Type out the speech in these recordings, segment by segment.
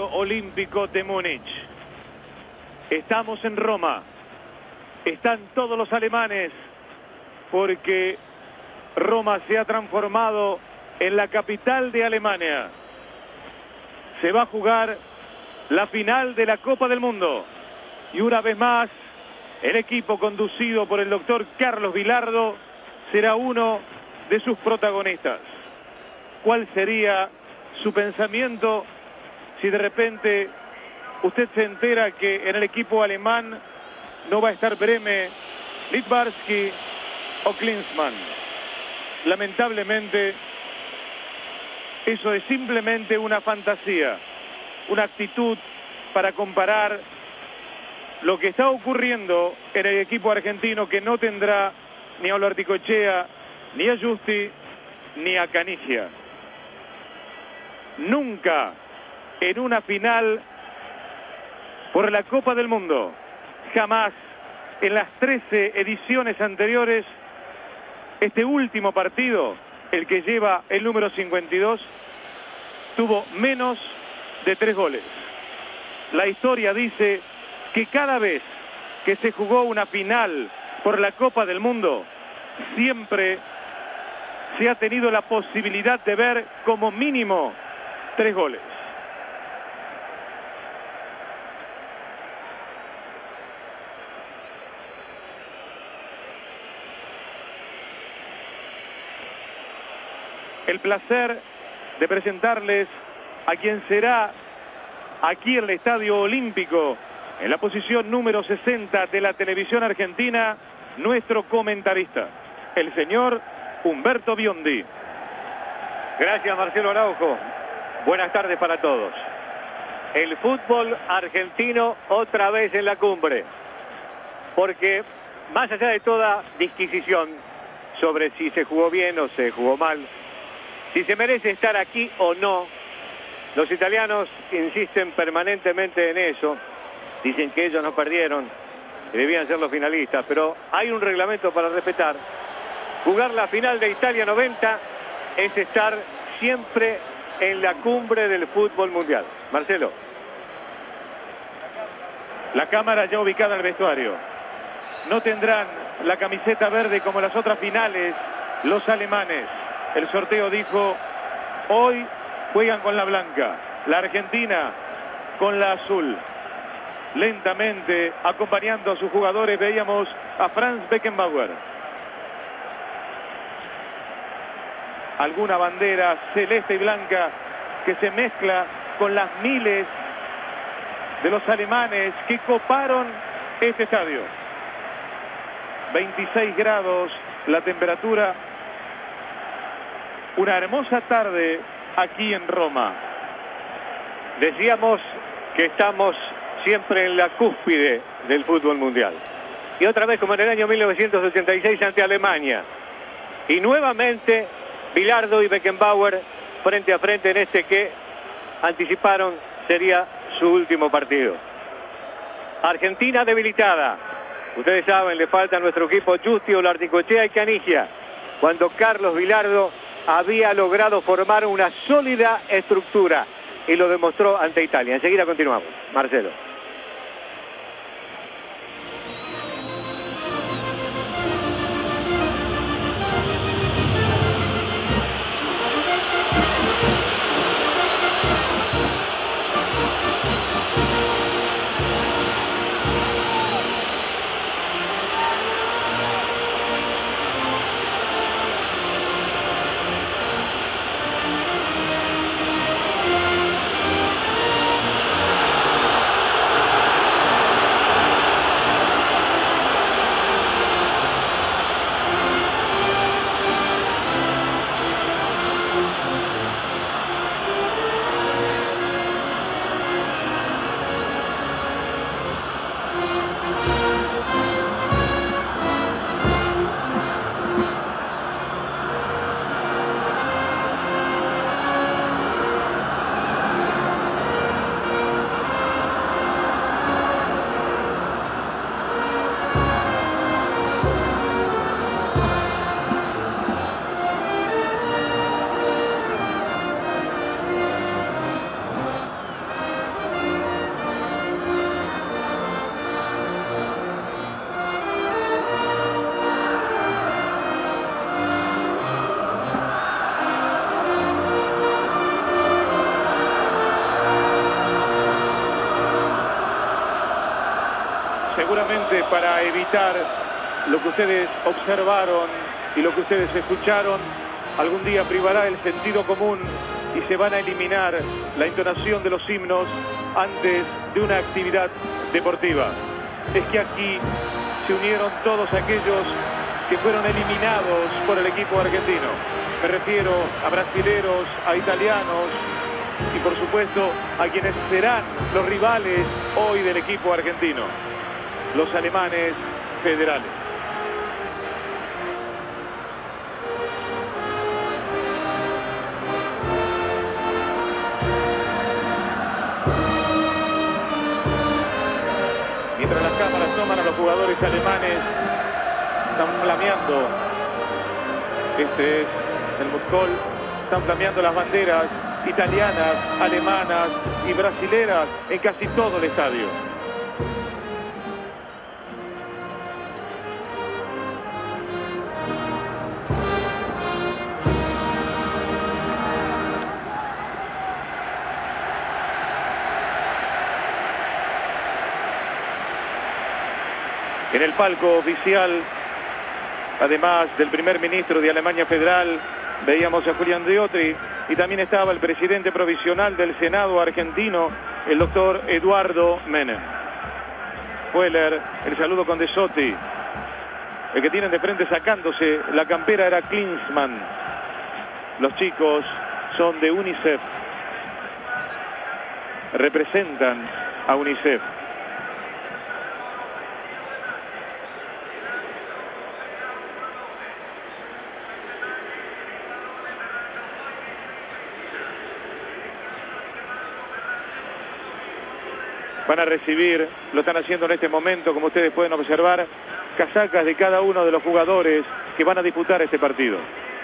Estadio Olímpico de Múnich. Estamos en Roma. Están todos los alemanes porque Roma se ha transformado en la capital de Alemania. Se va a jugar la final de la Copa del Mundo. Y una vez más, el equipo conducido por el doctor Carlos Bilardo será uno de sus protagonistas. ¿Cuál sería su pensamiento si de repente usted se entera que en el equipo alemán no va a estar Brehme, Littbarski o Klinsmann? Lamentablemente, eso es simplemente una fantasía, una actitud para comparar lo que está ocurriendo en el equipo argentino, que no tendrá ni a Ollarticoechea, ni a Justi, ni a Canigia. Nunca en una final por la Copa del Mundo, jamás en las 13 ediciones anteriores, este último partido, el que lleva el número 52, tuvo menos de 3 goles. La historia dice que cada vez que se jugó una final por la Copa del Mundo, siempre se ha tenido la posibilidad de ver como mínimo 3 goles. El placer de presentarles a quien será aquí en el Estadio Olímpico, en la posición número 60 de la televisión argentina, nuestro comentarista, el señor Humberto Biondi. Gracias, Marcelo Araujo. Buenas tardes para todos. El fútbol argentino otra vez en la cumbre, porque más allá de toda disquisición sobre si se jugó bien o se jugó mal, si se merece estar aquí o no, los italianos insisten permanentemente en eso. Dicen que ellos no perdieron, que debían ser los finalistas, pero hay un reglamento para respetar. Jugar la final de Italia 90 es estar siempre en la cumbre del fútbol mundial. Marcelo. La cámara ya ubicada en el vestuario. No tendrán la camiseta verde como las otras finales los alemanes. El sorteo dijo, hoy juegan con la blanca, la Argentina con la azul. Lentamente, acompañando a sus jugadores, veíamos a Franz Beckenbauer. Alguna bandera celeste y blanca que se mezcla con las miles de los alemanes que coparon este estadio. 26 grados la temperatura. Una hermosa tarde aquí en Roma. Decíamos que estamos siempre en la cúspide del fútbol mundial. Y otra vez como en el año 1986 ante Alemania. Y nuevamente Bilardo y Beckenbauer frente a frente en este que anticiparon sería su último partido. Argentina debilitada. Ustedes saben, le falta a nuestro equipo Justi, Ollarticoechea y Canigia. Cuando Carlos Bilardo había logrado formar una sólida estructura y lo demostró ante Italia. Enseguida continuamos. Marcelo. para evitar lo que ustedes observaron y lo que ustedes escucharon, algún día privará el sentido común y se van a eliminar la entonación de los himnos antes de una actividad deportiva. Es que aquí se unieron todos aquellos que fueron eliminados por el equipo argentino. Me refiero a brasileros, a italianos y por supuesto a quienes serán los rivales hoy del equipo argentino, los alemanes federales. Mientras las cámaras toman a los jugadores alemanes, están flameando, este es el Muskol, están flameando las banderas italianas, alemanas y brasileras en casi todo el estadio. En el palco oficial, además del primer ministro de Alemania Federal, veíamos a Julián Diotri y también estaba el presidente provisional del Senado argentino, el doctor Eduardo Menem. Fueller, el saludo con De Sotti. El que tienen de frente sacándose la campera era Klinsmann. Los chicos son de UNICEF. Representan a UNICEF. Van a recibir, lo están haciendo en este momento, como ustedes pueden observar, casacas de cada uno de los jugadores que van a disputar este partido.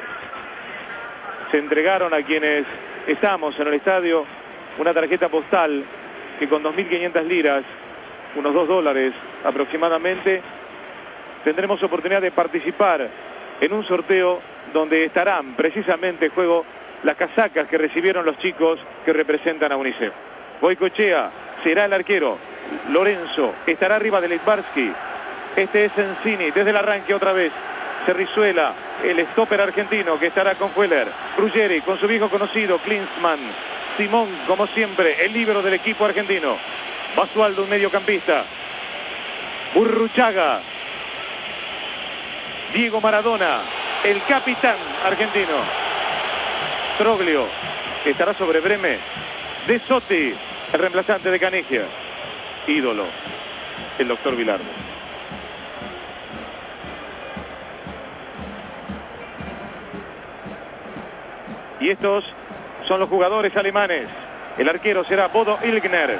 Se entregaron a quienes estamos en el estadio una tarjeta postal que con 2.500 liras, unos $2 aproximadamente, tendremos oportunidad de participar en un sorteo donde estarán precisamente en juego las casacas que recibieron los chicos que representan a UNICEF. Goicoechea será el arquero. Lorenzo estará arriba de Litbarski. Este es Sensini desde el arranque otra vez. Cerrizuela, el stopper argentino que estará con Fuller. Ruggeri con su viejo conocido Klinsmann. Simón, como siempre, el líbero del equipo argentino. Basualdo, un mediocampista. Burruchaga. Diego Maradona, el capitán argentino. Troglio estará sobre Breme. De Sotti, el reemplazante de Canigia. Ídolo, el doctor Bilardo. Y estos son los jugadores alemanes. El arquero será Bodo Ilgner.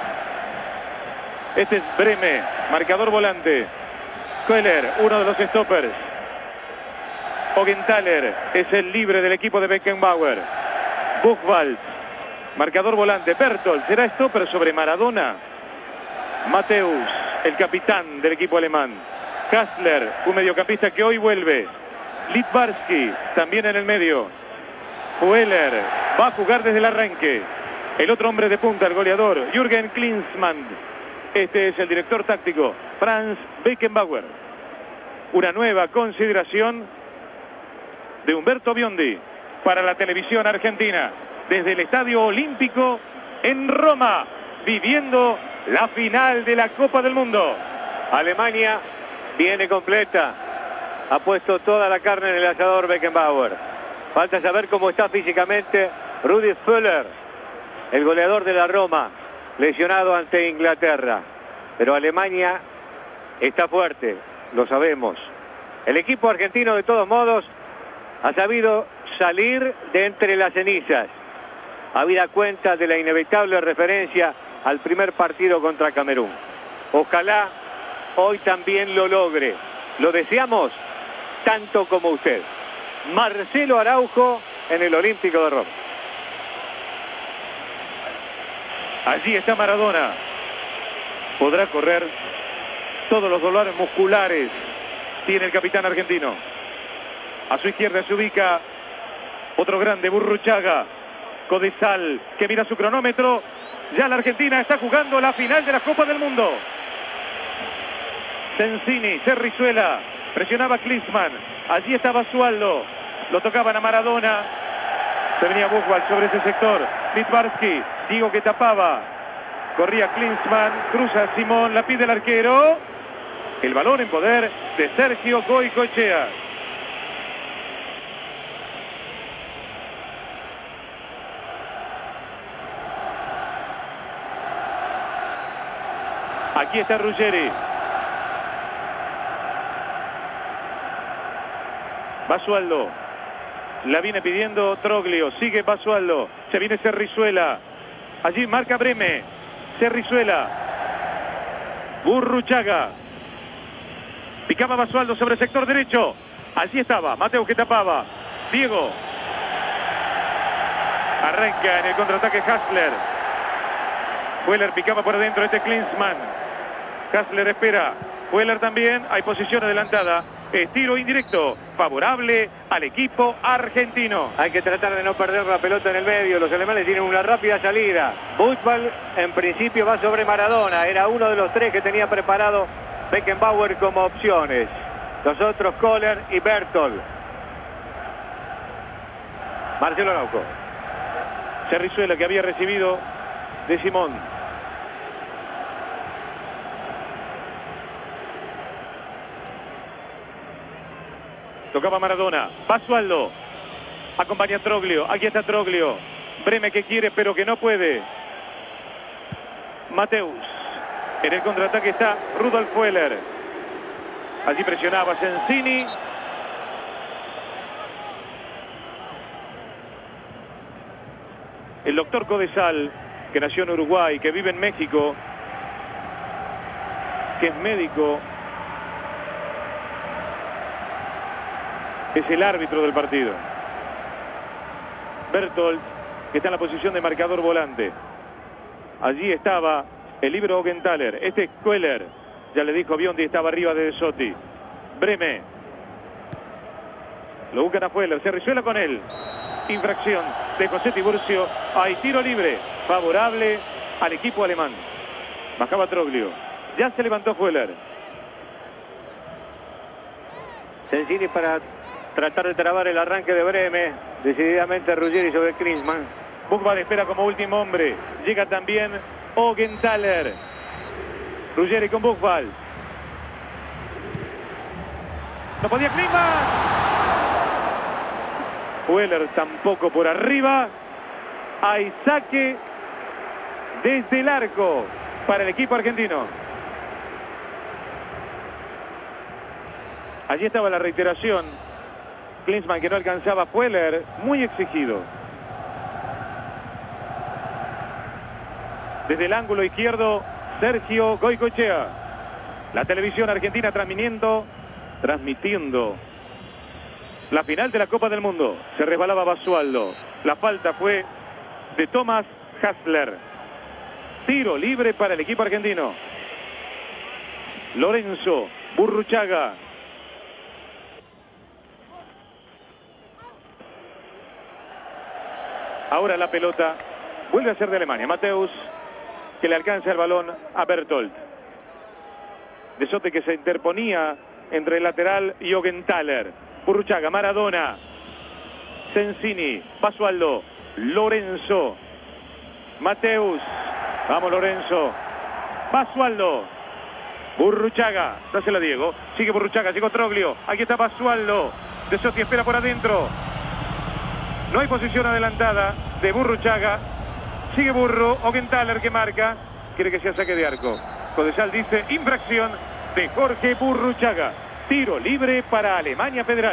Este es Breme, marcador volante. Köhler, uno de los stoppers. Ogenthaler es el libre del equipo de Beckenbauer. Buchwald, marcador volante. Berthold será stopper sobre Maradona. Mateus, el capitán del equipo alemán. Kassler, un mediocampista que hoy vuelve. Litbarski, también en el medio. Fuller va a jugar desde el arranque. El otro hombre de punta, el goleador, Jürgen Klinsmann. Este es el director táctico, Franz Beckenbauer. Una nueva consideración de Humberto Biondi para la televisión argentina. Desde el Estadio Olímpico en Roma, viviendo la final de la Copa del Mundo. Alemania viene completa. Ha puesto toda la carne en el asador Beckenbauer. Falta saber cómo está físicamente Rudi Völler, el goleador de la Roma, lesionado ante Inglaterra. Pero Alemania está fuerte, lo sabemos. El equipo argentino, de todos modos, ha sabido salir de entre las cenizas. Habida cuenta de la inevitable referencia al primer partido contra Camerún. Ojalá hoy también lo logre. Lo deseamos tanto como usted. Marcelo Araujo en el Olímpico de Roma. Allí está Maradona. Podrá correr. Todos los dolores musculares tiene el capitán argentino. A su izquierda se ubica otro grande, Burruchaga. Codesal, que mira su cronómetro. Ya la Argentina está jugando la final de la Copa del Mundo. Sensini, Cerrizuela, presionaba Klinsmann. Allí estaba Basualdo. Lo tocaban a Maradona. Se venía Buchwald sobre ese sector. Littbarski, Diego que tapaba. Corría Klinsmann, cruza Simón, la pide el arquero. El balón en poder de Sergio Goicoechea. Aquí está Ruggeri. Basualdo. La viene pidiendo Troglio. Sigue Basualdo. Se viene Cerrizuela. Allí marca Breme. Cerrizuela. Burruchaga. Picaba Basualdo sobre el sector derecho. Allí estaba. Mateus que tapaba. Diego. Arranca en el contraataque Hassler. Weller picaba por adentro. Klinsmann. Hassler espera. Weller también. Hay posición adelantada. Tiro indirecto. Favorable al equipo argentino. Hay que tratar de no perder la pelota en el medio. Los alemanes tienen una rápida salida. Buchwald en principio va sobre Maradona. Era uno de los tres que tenía preparado Beckenbauer como opciones. Los otros Kohler y Berthold. Marcelo Araujo. Cerrizuela que había recibido de Simón. Tocaba Maradona. Basualdo. Acompaña a Troglio. Aquí está Troglio. Breme que quiere pero que no puede. Mateus. En el contraataque está Rudolf Weller. Allí presionaba Sensini. El doctor Codesal, que nació en Uruguay, que vive en México, que es médico, es el árbitro del partido. Berthold, que está en la posición de marcador volante. Allí estaba el libro Augenthaler. Este es Kohler. Ya le dijo Biondi, estaba arriba de De Sotti. Breme. Lo buscan a Weller. Cerrizuela con él. Infracción de José Tiburcio. Hay tiro libre. Favorable al equipo alemán. Bajaba Troglio. Ya se levantó Weller. Sensini para tratar de trabar el arranque de Breme. Decididamente Ruggeri sobre Klinsmann. Buchwald espera como último hombre. Llega también Augenthaler. Ruggeri con Buchwald. No podía Klinsmann. Weller tampoco por arriba. Hay saque desde el arco para el equipo argentino. Allí estaba la reiteración. Klinsmann que no alcanzaba. Weller muy exigido. Desde el ángulo izquierdo, Sergio Goicoechea. La televisión argentina transmitiendo la final de la Copa del Mundo. Se resbalaba Basualdo. La falta fue de Thomas Hassler. Tiro libre para el equipo argentino. Lorenzo, Burruchaga. Ahora la pelota vuelve a ser de Alemania. Mateus, que le alcanza el balón a Berthold. De Sotti que se interponía entre el lateral y Augenthaler. Burruchaga, Maradona, Sensini, Basualdo, Lorenzo, Mateus. Vamos Lorenzo. Basualdo. Burruchaga. Dásela a Diego. Sigue Burruchaga, llegó Troglio. Aquí está Basualdo. De Sotti espera por adentro. No hay posición adelantada de Burruchaga. Sigue Burro. Augenthaler que marca. Quiere que sea saque de arco. Codesal dice infracción de Jorge Burruchaga. Tiro libre para Alemania Federal.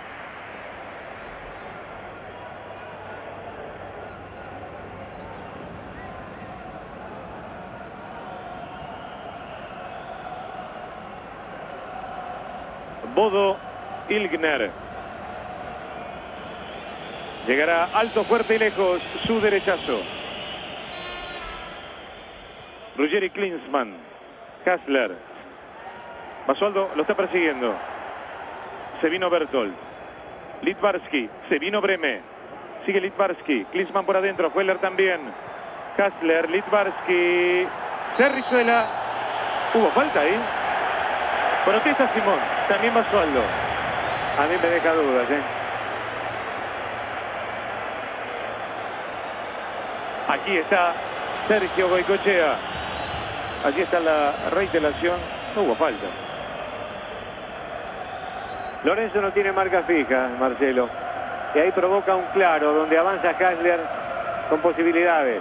Bodo Ilgner. Llegará alto, fuerte y lejos su derechazo. Ruggeri, Klinsmann. Hassler. Basualdo lo está persiguiendo. Se vino Berthold. Littbarski. Se vino Breme. Sigue Littbarski. Klinsmann por adentro. Weller también. Hassler. Littbarski. Cerrizuela. Hubo falta ahí. Protesta Simón, también Basualdo. A mí me deja dudas, ¿eh? Aquí está Sergio Goicoechea. Allí está la reiteración. No hubo falta. Lorenzo no tiene marca fija, Marcelo. Y ahí provoca un claro, donde avanza Hasler con posibilidades.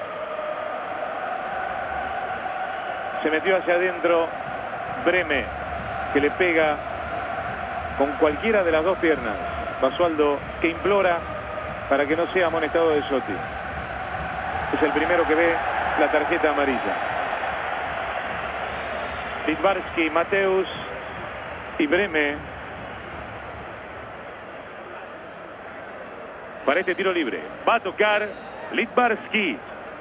Se metió hacia adentro Breme, que le pega con cualquiera de las dos piernas. Basualdo, que implora para que no sea amonestado de Sotti. Es el primero que ve la tarjeta amarilla. Littbarski, Mateus y Breme para este tiro libre. Va a tocar Littbarski.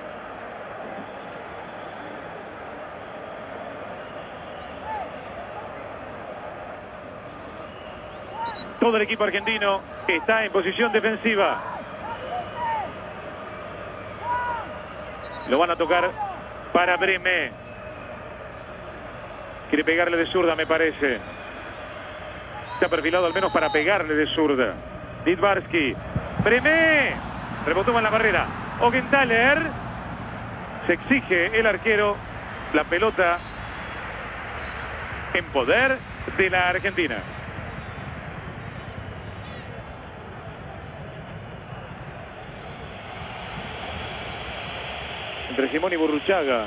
Todo el equipo argentino está en posición defensiva. Lo van a tocar para Breme. Quiere pegarle de zurda, me parece. Está perfilado al menos para pegarle de zurda. Littbarski. Breme. Rebotó en la barrera. Augenthaler. Se exige el arquero. La pelota en poder de la Argentina. Entre Simón y Burruchaga.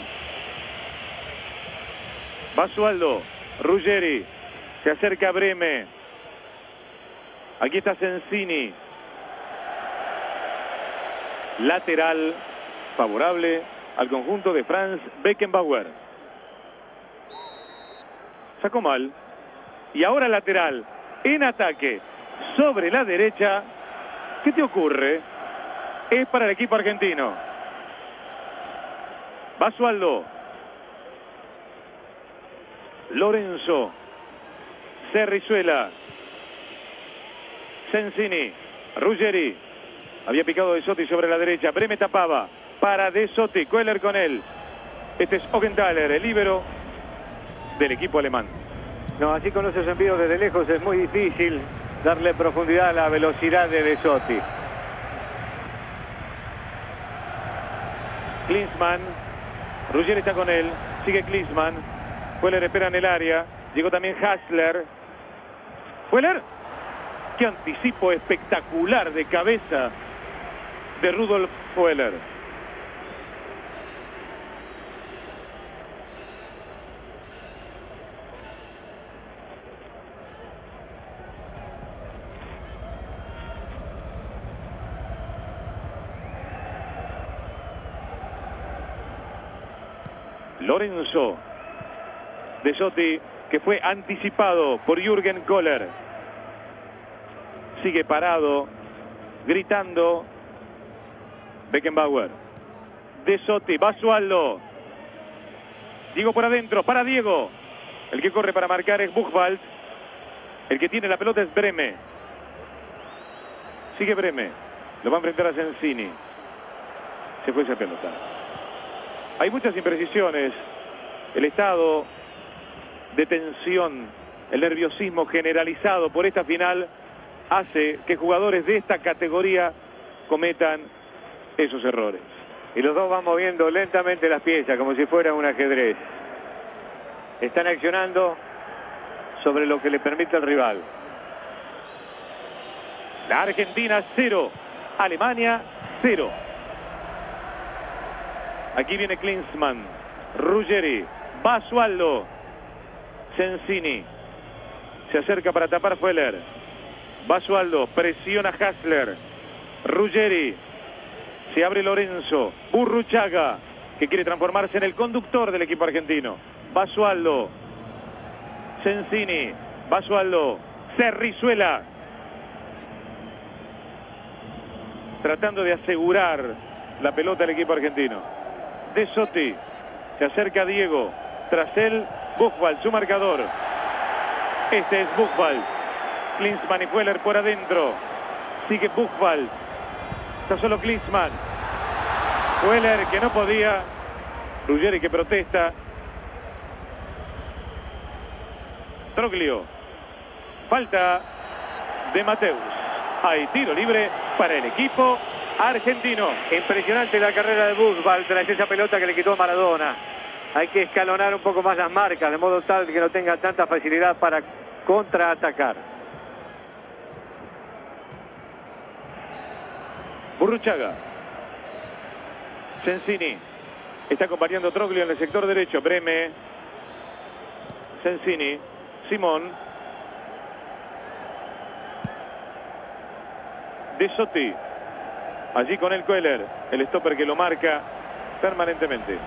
Basualdo, Ruggeri, se acerca Breme. Aquí está Sensini. Lateral favorable al conjunto de Franz Beckenbauer. Sacó mal. Y ahora lateral en ataque sobre la derecha. ¿Qué te ocurre? Es para el equipo argentino. Basualdo. Lorenzo. Cerrizuela. Sensini. Ruggeri. Había picado De Sotti sobre la derecha. Breme tapaba. Para De Sotti. Köhler con él. Este es Augenthaler, el líbero del equipo alemán. No, así con esos envíos desde lejos es muy difícil darle profundidad a la velocidad de De Sotti. Klinsmann. Ruggeri está con él. Sigue Klinsmann. Köhler espera en el área. Llegó también Hasler. Köhler. Qué anticipo espectacular de cabeza de Rudolf Köhler. Lorenzo. De Sotti, que fue anticipado por Jürgen Köhler. Sigue parado, gritando Beckenbauer. De Sotti, Basualdo. Diego por adentro, para Diego. El que corre para marcar es Buchwald. El que tiene la pelota es Breme. Sigue Breme. Lo va a enfrentar a Sensini. Se fue esa pelota. Hay muchas imprecisiones. El estado de tensión, el nerviosismo generalizado por esta final hace que jugadores de esta categoría cometan esos errores. Y los dos van moviendo lentamente las piezas como si fuera un ajedrez. Están accionando sobre lo que le permite al rival. La Argentina 0, Alemania 0. Aquí viene Klinsmann, Ruggeri, Basualdo, Sensini. Se acerca para tapar Köhler. Basualdo presiona a Hasler. Ruggeri. Se abre Lorenzo. Burruchaga, que quiere transformarse en el conductor del equipo argentino. Basualdo. Sensini. Basualdo. Cerrizuela. Tratando de asegurar la pelota del equipo argentino. De Sotti. Se acerca Diego. Tras él, Buchwald, su marcador. Este es Buchwald. Klinsmann y Köhler por adentro. Sigue Buchwald. Está solo Klinsmann. Köhler que no podía. Ruggeri que protesta. Troglio. Falta de Mateus. Hay tiro libre para el equipo argentino. Impresionante la carrera de Buchwald tras esa pelota que le quitó Maradona. Hay que escalonar un poco más las marcas, de modo tal que no tenga tanta facilidad para contraatacar. Burruchaga. Sensini. Está acompañando Troglio en el sector derecho. Breme. Sensini. Simón. De Sotti. Allí con el Köhler. El stopper que lo marca permanentemente.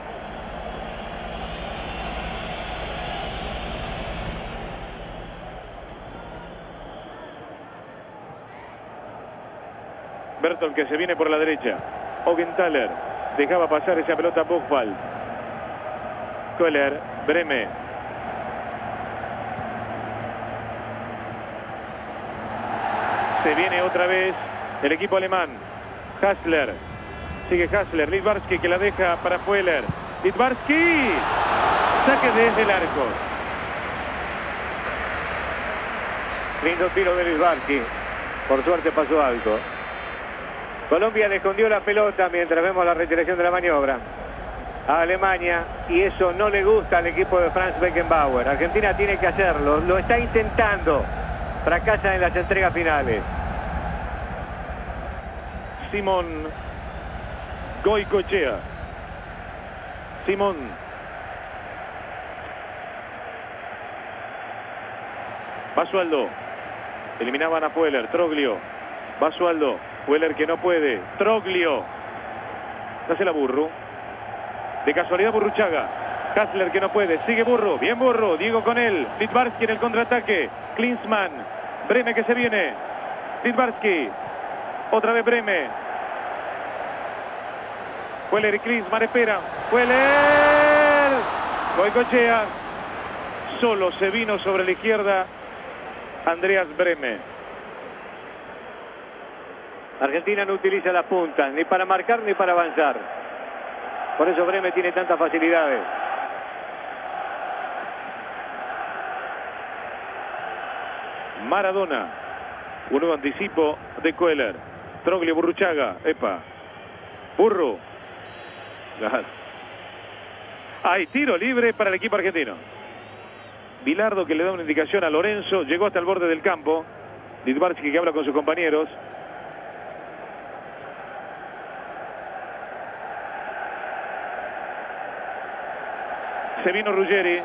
Bertol que se viene por la derecha. Augenthaler dejaba pasar esa pelota a Buchwald. Köhler, Breme. Se viene otra vez el equipo alemán. Hasler. Sigue Hasler. Littbarski que la deja para Fueller. Littbarski. Saque desde el arco. Lindo tiro de Littbarski. Por suerte pasó alto. Colombia le escondió la pelota mientras vemos la retiración de la maniobra a Alemania, y eso no le gusta al equipo de Franz Beckenbauer. Argentina tiene que hacerlo, lo está intentando, fracasa en las entregas finales. Simón Goicoechea. Simón. Basualdo. Eliminaban a Fueller. Troglio. Basualdo. Fueller que no puede. Troglio. Hace la Burru. De casualidad Burruchaga. Hasler que no puede. Sigue Burru. Bien Burru. Diego con él. Littbarski en el contraataque. Klinsmann. Breme que se viene. Littbarski. Otra vez Breme. Fueller y Klinsmann esperan. Fueller. Goicoechea. Solo se vino sobre la izquierda Andreas Breme. Argentina no utiliza las puntas, ni para marcar ni para avanzar. Por eso Breme tiene tantas facilidades. Maradona. Un nuevo anticipo de Köhler. Troglio, Burruchaga. Epa. Burru. Hay tiro libre para el equipo argentino. Bilardo que le da una indicación a Lorenzo. Llegó hasta el borde del campo. Littbarski que habla con sus compañeros. Se vino Ruggeri.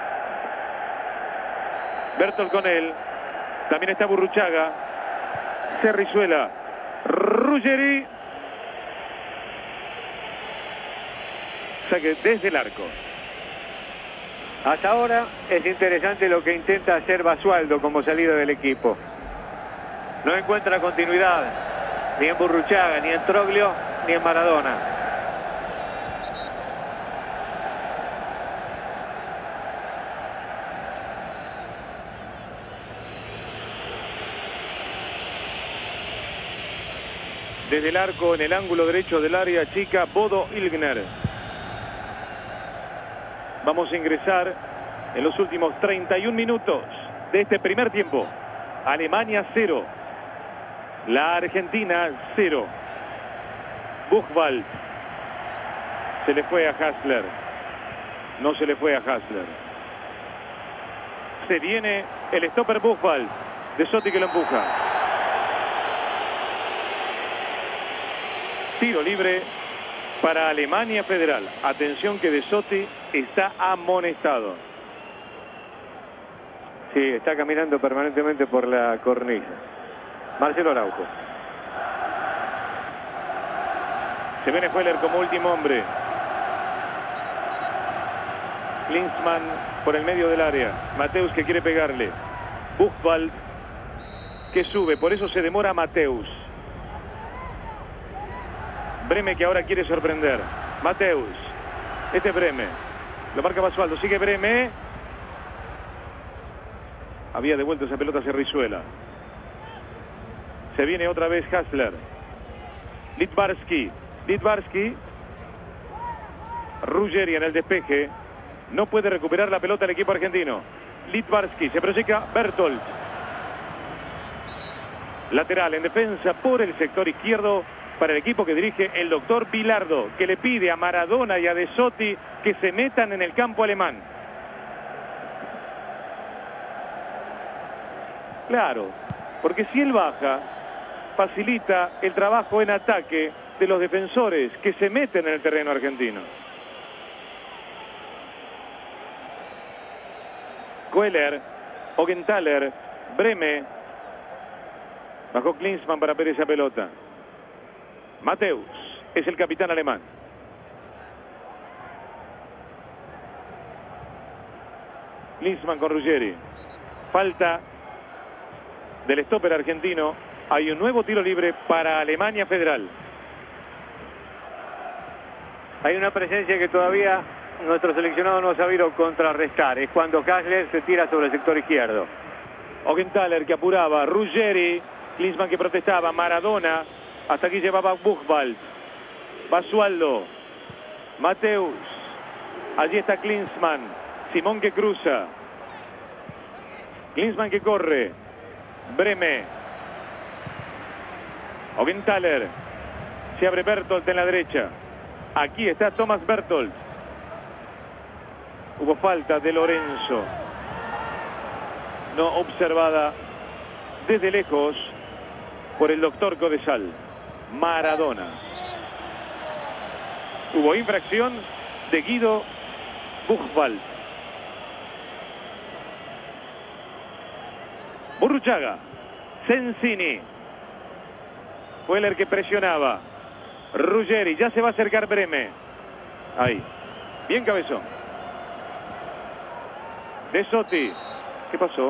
Bertol con él. También está Burruchaga. Cerrizuela. Ruggeri. Saque desde el arco. Hasta ahora es interesante lo que intenta hacer Basualdo como salida del equipo. No encuentra continuidad ni en Burruchaga, ni en Troglio, ni en Maradona. Desde el arco, en el ángulo derecho del área chica, Bodo Illgner. Vamos a ingresar en los últimos 31 minutos de este primer tiempo. Alemania 0. La Argentina 0. Buchwald. Se le fue a Hasler. No se le fue a Hasler. Se viene el stopper Buchwald. De Sotti que lo empuja. Tiro libre para Alemania Federal. Atención que De Sotti está amonestado. Sí, está caminando permanentemente por la cornisa. Marcelo Araujo. Se viene Fueller como último hombre. Klinsmann por el medio del área. Mateus que quiere pegarle. Buchwald que sube. Por eso se demora Mateus. Breme que ahora quiere sorprender. Mateus. Este es Breme. Lo marca Basualdo. Sigue Breme. Había devuelto esa pelota a Cerrizuela. Se viene otra vez Hasler. Littbarski. Littbarski. Ruggeri en el despeje. No puede recuperar la pelota el equipo argentino. Litbarski. Se proyecta Bertolt. Lateral en defensa por el sector izquierdo para el equipo que dirige el doctor Bilardo, que le pide a Maradona y a De Sotti que se metan en el campo alemán. Claro, porque si él baja, facilita el trabajo en ataque de los defensores que se meten en el terreno argentino. Köhler, Augenthaler, Breme. Bajó Klinsmann para ver esa pelota. Mateus es el capitán alemán. Klinsmann con Ruggeri. Falta del stopper argentino. Hay un nuevo tiro libre para Alemania Federal. Hay una presencia que todavía nuestro seleccionado no ha sabido contrarrestar. Es cuando Hassler se tira sobre el sector izquierdo. Augenthaler que apuraba. Ruggeri. Klinsmann que protestaba. Maradona. Hasta aquí llevaba Buchwald. Basualdo. Mateus. Allí está Klinsmann. Simón que cruza. Klinsmann que corre. Breme. Augenthaler. Se abre Bertolt en la derecha. Aquí está Thomas Bertolt. Hubo falta de Lorenzo. No observada desde lejos por el doctor Codesal. Maradona. Hubo infracción de Guido Buchwald. Burruchaga. Sensini. Köhler que presionaba. Ruggeri. Ya se va a acercar Breme. Ahí. Bien cabezón. De Sotti. ¿Qué pasó?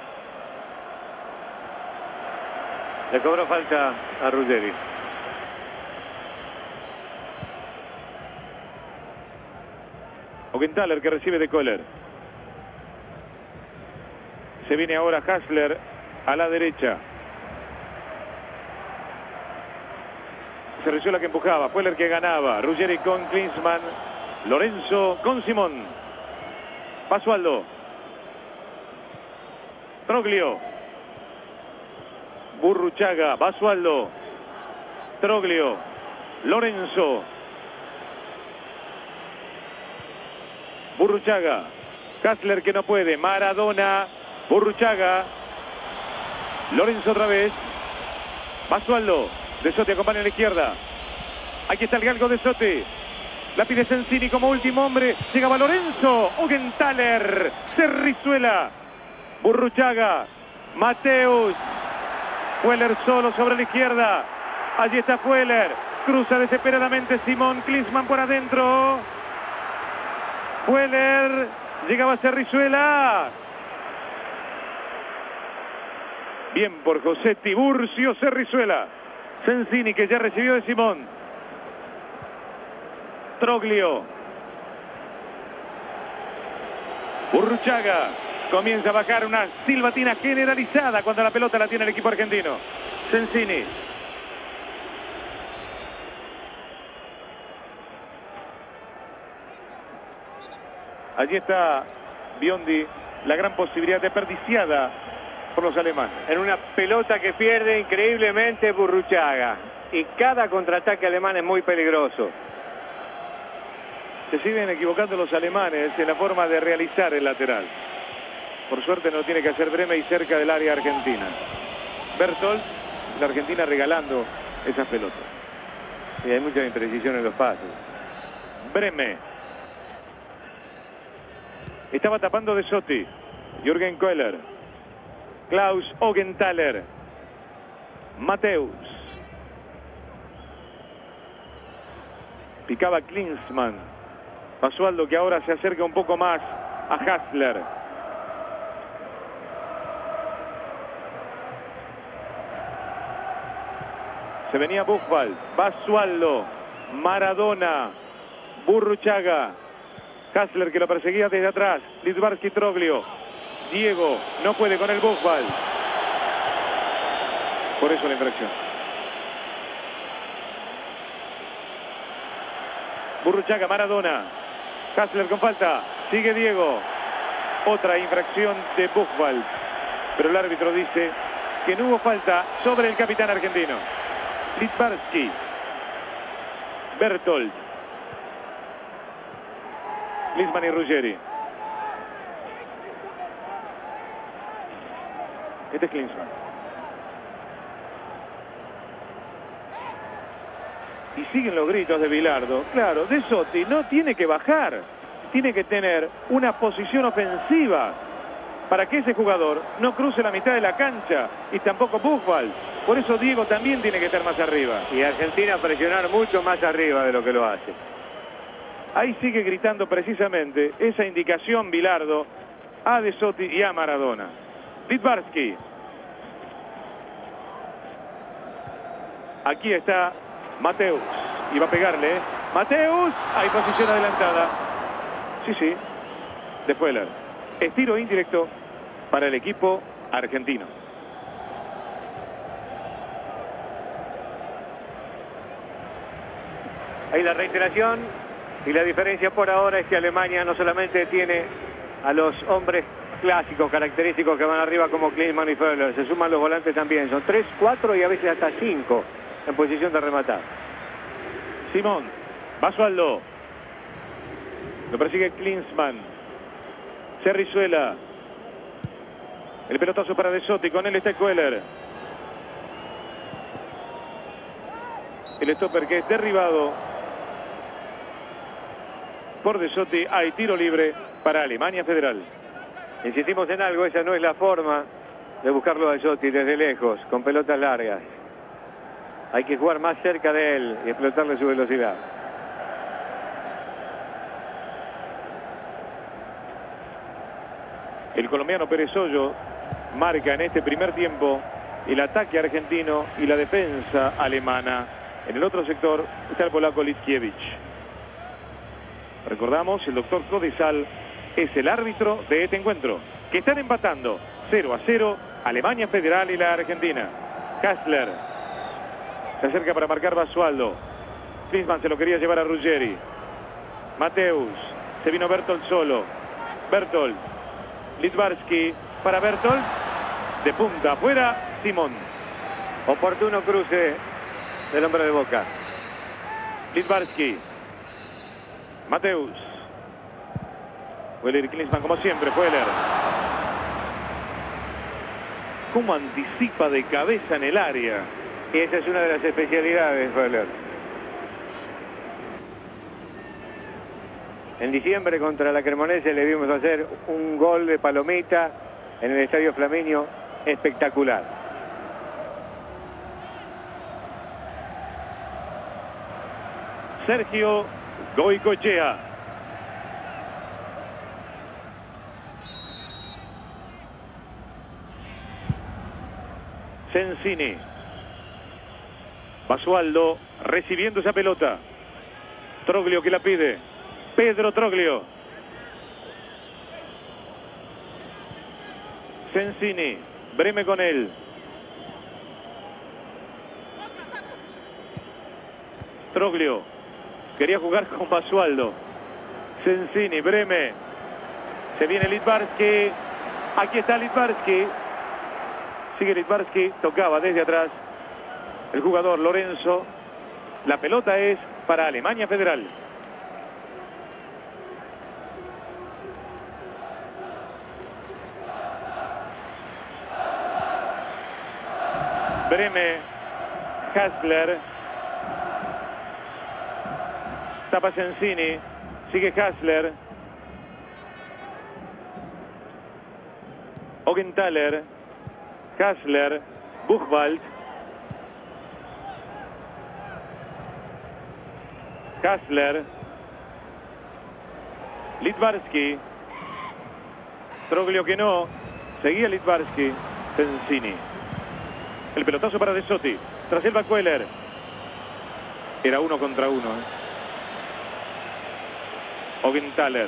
Le cobró falta a Ruggeri. Augenthaler que recibe de Köhler. Se viene ahora Hassler a la derecha. Cerrezuela que empujaba. Köhler que ganaba. Ruggeri con Klinsmann. Lorenzo con Simón. Basualdo. Troglio. Burruchaga. Basualdo. Troglio. Lorenzo. Burruchaga. Hassler que no puede. Maradona. Burruchaga. Lorenzo otra vez. Basualdo. De Sotti acompaña a la izquierda. Aquí está el galgo De Sotti. La pide Sensini como último hombre. Llegaba Lorenzo. Augenthaler. Cerrizuela. Burruchaga. Mateus. Köhler solo sobre la izquierda. Allí está Köhler. Cruza desesperadamente Simón. Klinsmann por adentro. Köhler. Llegaba Cerrizuela. Bien por José Tiburcio Cerrizuela. Sensini que ya recibió de Simón. Troglio. Burruchaga. Comienza a bajar una silbatina generalizada cuando la pelota la tiene el equipo argentino. Sensini. Allí está Biondi. La gran posibilidad desperdiciada por los alemanes. En una pelota que pierde increíblemente Burruchaga. Y cada contraataque alemán es muy peligroso. Se siguen equivocando los alemanes en la forma de realizar el lateral. Por suerte no lo tiene que hacer Breme y cerca del área argentina. Bertolt, la Argentina regalando esas pelotas. Y hay mucha imprecisión en los pases. Breme. Estaba tapando De Sotti. Jürgen Köhler. Klaus Augenthaler. Mateus. Picaba Klinsmann. Basualdo que ahora se acerca un poco más a Hassler. Se venía Buchwald. Basualdo. Maradona. Burruchaga. Hassler que lo perseguía desde atrás. Litbarski, Troglio. Diego no puede con el Buchwald. Por eso la infracción. Burruchaga, Maradona. Hassler con falta. Sigue Diego. otra infracción de Buchwald. Pero el árbitro dice que no hubo falta sobre el capitán argentino. Littbarski, Bertolt, Klinsmann y Ruggeri. Este es Klinsmann. Y siguen los gritos de Bilardo. Claro, De Sotti no tiene que bajar. Tiene que tener una posición ofensiva para que ese jugador no cruce la mitad de la cancha. Y tampoco Buchwald. Por eso Diego también tiene que estar más arriba. Y Argentina presionar mucho más arriba de lo que lo hace. Ahí sigue gritando precisamente esa indicación Bilardo a De Sotti y a Maradona. Littbarski. Aquí está Mateus. Y va a pegarle. Mateus. Hay posición adelantada. Sí. De Fueller. Estiro indirecto para el equipo argentino. Ahí la reiteración. Y la diferencia por ahora es que Alemania no solamente tiene a los hombres clásicos, característicos que van arriba como Klinsmann y Fueller, se suman los volantes también. Son 3, 4 y a veces hasta 5 en posición de rematar. Simón, Basualdo. Lo persigue Klinsmann. Cerrizuela. El pelotazo para De Sotti. Con él está Köhler. El stopper que es derribado por De Sotti. Hay tiro libre para Alemania Federal. Insistimos en algo, esa no es la forma de buscarlo a De Sotti desde lejos, con pelotas largas. Hay que jugar más cerca de él y explotarle su velocidad. El colombiano Pérez Hoyo marca en este primer tiempo el ataque argentino y la defensa alemana. En el otro sector está el polaco Litkiewicz. Recordamos, el doctor Codesal es el árbitro de este encuentro, que están empatando 0-0 Alemania Federal y la Argentina. Kastler se acerca para marcar Basualdo. Klinsmann se lo quería llevar a Ruggeri. Mateus, se vino Bertolt solo. Bertolt, Littbarski para Bertolt, de punta afuera, Simón. Oportuno cruce del hombre de Boca. Littbarski, Mateus, Fueller y Klinsmann como siempre. Fueller. Cómo anticipa de cabeza en el área. Y esa es una de las especialidades de Fueller. En diciembre contra la Cremonese le vimos hacer un gol de palomita en el Estadio Flaminio espectacular. Sergio Goicoechea. Sensini. Basualdo recibiendo esa pelota. Troglio que la pide. Pedro Troglio. Sensini. Breme con él. Troglio. Quería jugar con Basualdo. Sensini, Breme. Se viene Littbarski. Aquí está Littbarski. Sigue Littbarski. Tocaba desde atrás el jugador Lorenzo. La pelota es para Alemania Federal. Breme, Hassler, tapa Sensini, sigue Hassler, Augenthaler, Hassler, Buchwald, Hassler, Littbarski, Troglio que no, seguía Littbarski, Sensini. El pelotazo para De Sotti. Tras él va Köhler. Era 1 contra 1. Augenthaler.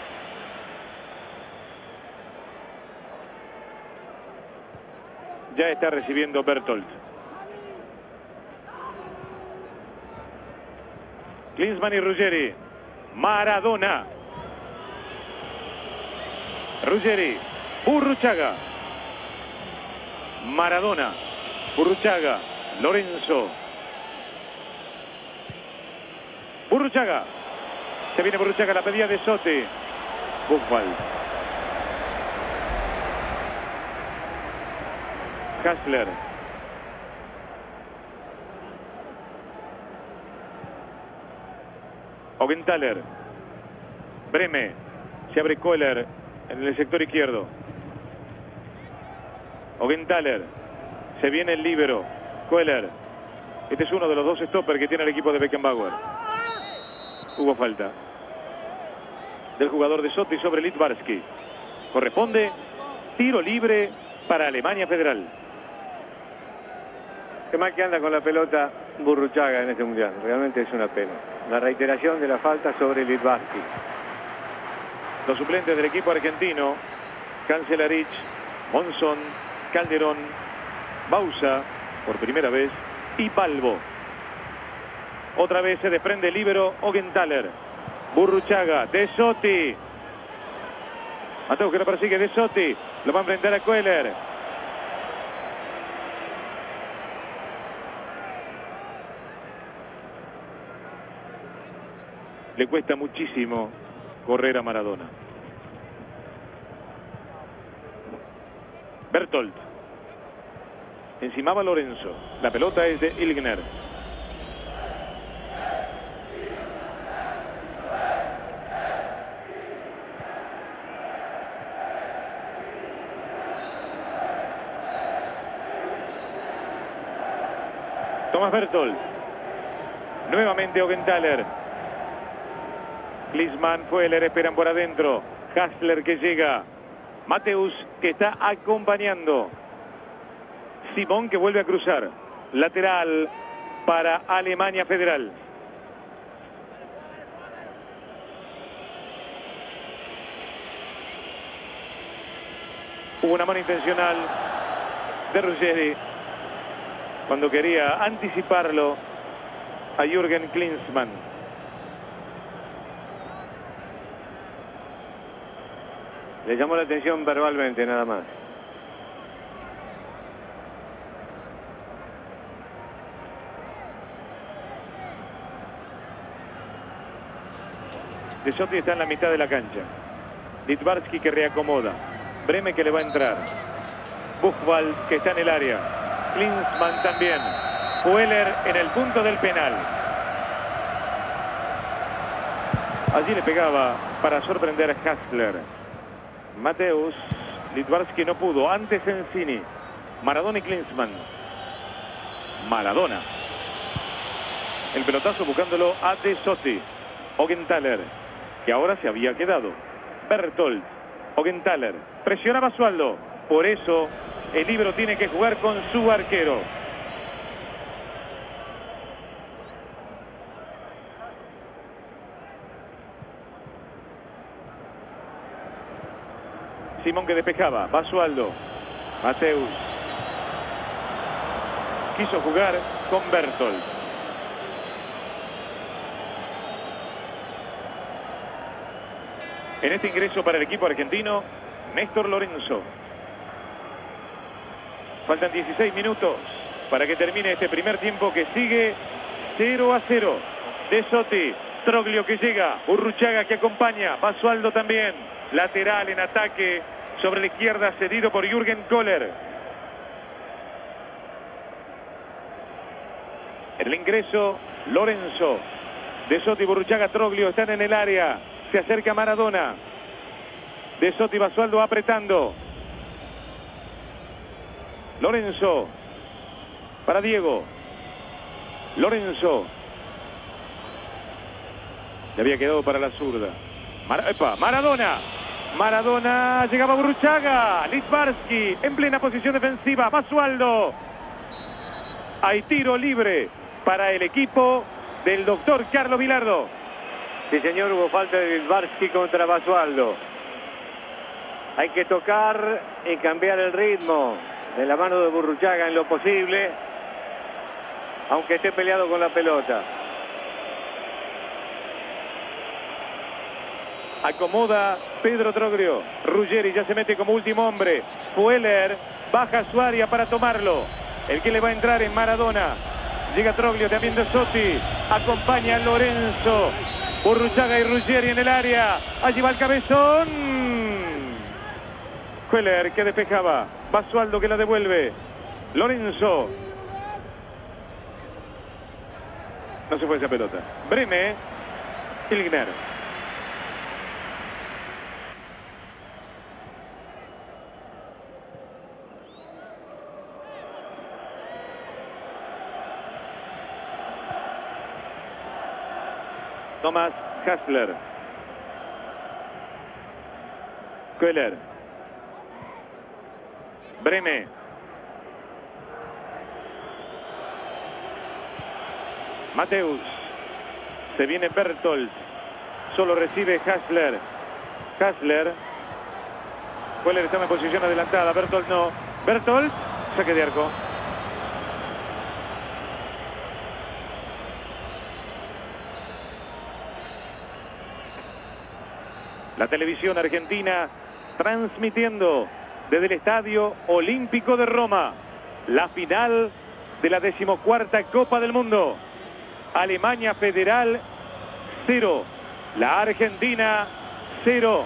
Ya está recibiendo Bertolt. Klinsmann y Ruggeri. Maradona. Ruggeri, Burruchaga, Maradona, Burruchaga, Lorenzo, Burruchaga, se viene Burruchaga, la pedía de Sotti, Buchwald, Hassler, Augenthaler, Breme, se abre Kohler en el sector izquierdo. Augenthaler, se viene el líbero, Kohler. Este es uno de los dos stoppers que tiene el equipo de Beckenbauer. Hubo falta del jugador de Sotti sobre Littbarski. Corresponde tiro libre para Alemania Federal. Qué mal que anda con la pelota Burruchaga en este mundial. Realmente es una pena. La reiteración de la falta sobre Littbarski. Los suplentes del equipo argentino: Cancelarich, Monzón, Calderón, Bausa, por primera vez, y Balbo. Otra vez se desprende el líbero Augenthaler. Burruchaga, De Sotti. Mateo que lo persigue, De Sotti. Lo va a enfrentar a Kohler. Le cuesta muchísimo correr a Maradona. Bertolt. Encimaba Lorenzo. La pelota es de Ilgner. Thomas Bertolt. Nuevamente Augenthaler. Klinsmann, Fueller esperan por adentro. Hassler que llega. Mateus que está acompañando. Simón que vuelve a cruzar. Lateral para Alemania Federal. Hubo una mano intencional de Ruggeri cuando quería anticiparlo a Jürgen Klinsmann. Le llamó la atención verbalmente, nada más. De Sotti está en la mitad de la cancha. Littbarski que reacomoda. Breme que le va a entrar. Buchwald que está en el área. Klinsmann también. Fueller en el punto del penal. Allí le pegaba para sorprender a Hassler. Mateus, Littbarski no pudo. Antes Sensini. Maradona y Klinsmann. Maradona. El pelotazo buscándolo a De Sotti. Augenthaler, que ahora se había quedado. Bertolt. Augenthaler. Presionaba a Basualdo. Por eso el líbero tiene que jugar con su arquero. Simón que despejaba. Basualdo. Mateus. Quiso jugar con Bertolt. En este ingreso para el equipo argentino, Néstor Lorenzo. Faltan 16 minutos para que termine este primer tiempo que sigue 0-0. De Sotti, Troglio que llega, Burruchaga que acompaña, Basualdo también. Lateral en ataque sobre la izquierda, cedido por Jürgen Kohler. En el ingreso, Lorenzo. De Sotti, Burruchaga, Troglio están en el área. Se acerca Maradona. De Sotti, Basualdo apretando. Lorenzo. Para Diego. Lorenzo. Le había quedado para la zurda. Maradona. Maradona. Llegaba Burruchaga. Littbarski en plena posición defensiva. Basualdo. Hay tiro libre para el equipo del doctor Carlos Bilardo. Sí, señor, hubo falta de Littbarski contra Basualdo. Hay que tocar y cambiar el ritmo de la mano de Burruchaga en lo posible, aunque esté peleado con la pelota. Acomoda Pedro Troglio. Ruggeri ya se mete como último hombre. Fueller baja a su área para tomarlo. El que le va a entrar es Maradona. Llega Troglio, también De Sotti. Acompaña a Lorenzo. Burruchaga y Ruggeri en el área. Allí va el cabezón. Fueller que despejaba. Basualdo que la devuelve. Lorenzo. No se fue esa pelota. Breme. Ilgner. Thomas Hassler. Köhler. Breme. Mateus. Se viene Bertolt. Solo recibe Hassler. Hassler. Köhler está en posición adelantada. Bertolt no. Bertolt. Saque de arco. La televisión argentina transmitiendo desde el Estadio Olímpico de Roma la final de la 14ª Copa del Mundo. Alemania Federal 0, la Argentina 0.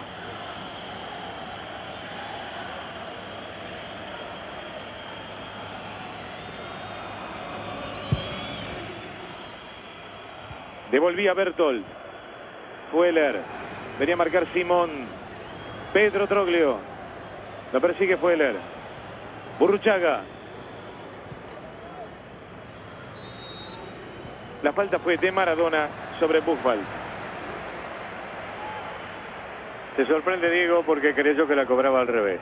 Devolvía Bertolt. Fueller. Venía a marcar Simón. Pedro Troglio. Lo persigue Fueller. Burruchaga. La falta fue de Maradona sobre Buchwald. Se sorprende Diego porque creyó que la cobraba al revés.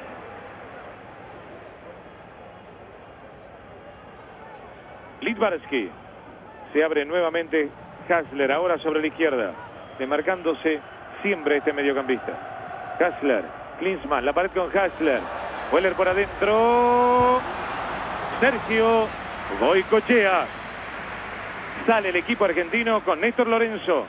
Littbarski. Se abre nuevamente Hassler. Ahora sobre la izquierda. Demarcándose siempre este mediocampista. Hassler, Klinsmann, la pared con Hassler. Fueller por adentro. Sergio Goicoechea. Sale el equipo argentino con Néstor Lorenzo.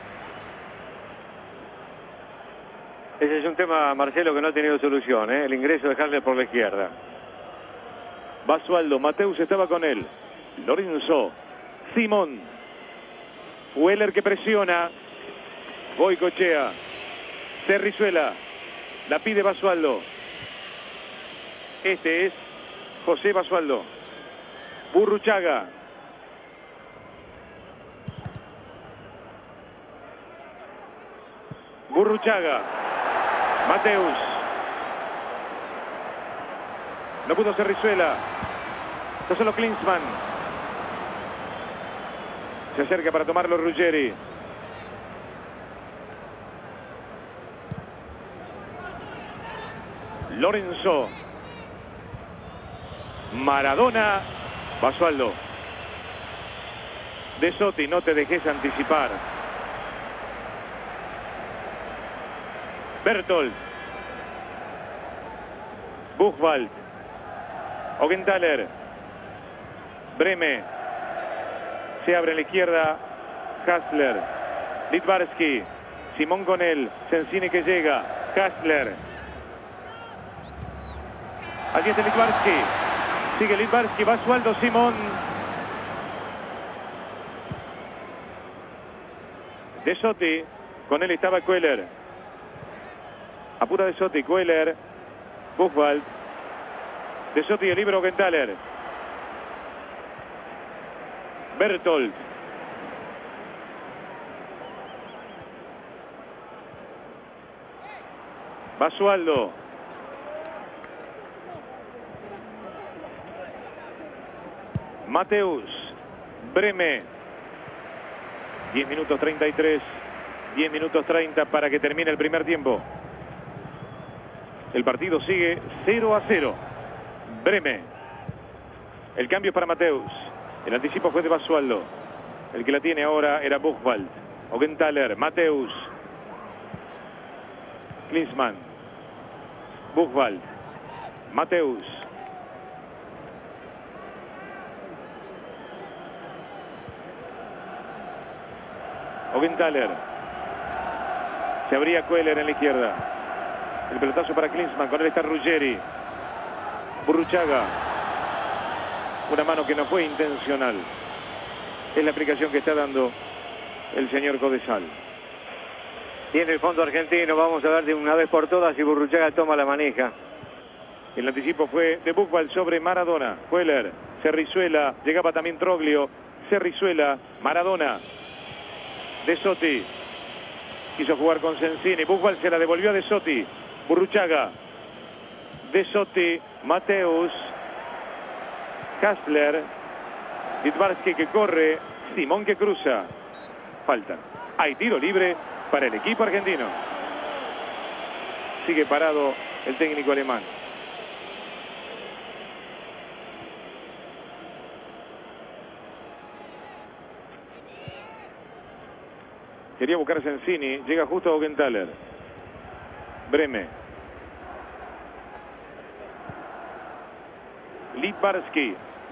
Ese es un tema, Marcelo, que no ha tenido solución, ¿eh? El ingreso de Hassler por la izquierda. Basualdo, Mateus estaba con él. Lorenzo, Simón. Fueller que presiona. Goicoechea. Terrizuela. La pide Basualdo. Este es José Basualdo. Burruchaga. Burruchaga. Mateus. No pudo ser Rizuela. Está solo Klinsmann. Se acerca para tomarlo Ruggeri. Lorenzo. Maradona. Basualdo. De Sotti, no te dejes anticipar. Bertolt. Buchwald. Augenthaler. Breme. Se abre en la izquierda. Hassler. Littbarski. Simón con él. Sensini que llega. Hassler. Allí está Littbarski. Sigue Littbarski. Basualdo, Simón. De Sotti. Con él estaba Köhler. Apura De Sotti. Köhler. Buchwald. De Sotti el libro Augenthaler. Bertolt. Basualdo. Mateus. Breme. 10 minutos 33. 10 minutos 30 para que termine el primer tiempo. El partido sigue 0-0. Breme. El cambio es para Mateus. El anticipo fue de Basualdo. El que la tiene ahora era Buchwald. Augenthaler. Mateus. Klinsmann. Buchwald. Mateus. Augenthaler. Se abría Köhler en la izquierda. El pelotazo para Klinsmann. Con él está Ruggeri. Burruchaga. Una mano que no fue intencional. Es la aplicación que está dando el señor Codesal. Tiene el fondo argentino. Vamos a ver de una vez por todas si Burruchaga toma la manija. El anticipo fue de Buchwald sobre Maradona. Cuellar, Cerrizuela, llegaba también Troglio. Cerrizuela, Maradona. De Sotti. Quiso jugar con Sensini. Buchwald se la devolvió a De Sotti. Burruchaga. De Sotti, Mateus. Kassler. Littbarski que corre. Simón que cruza. Falta. Hay tiro libre para el equipo argentino. Sigue parado el técnico alemán. Quería buscar a Sensini. Llega justo a Augenthaler. Breme. Littbarski.